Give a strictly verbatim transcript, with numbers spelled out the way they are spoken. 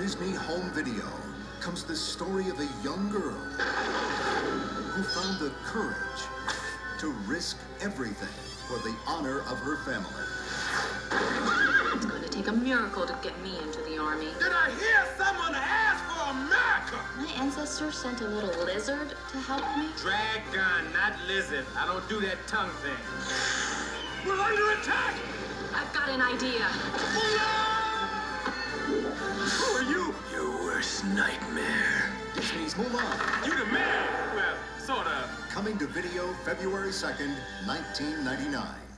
Disney home video comes the story of a young girl who found the courage to risk everything for the honor of her family. It's going to take a miracle to get me into the army. Did I hear someone ask for a miracle? My ancestors sent a little lizard to help me. Dragon, not lizard. I don't do that tongue thing. We're under attack! I've got an idea. Who are you? Your worst nightmare. Disney's Mulan. You the man? Well, sort of. Coming to video February second, nineteen ninety-nine.